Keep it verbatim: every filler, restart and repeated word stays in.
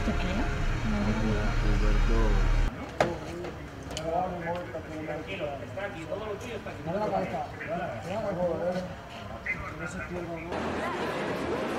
¿Esto qué? Tranquilo, está aquí, todo lo tuyo está aquí. Dale la cabeza. Dale la cabeza.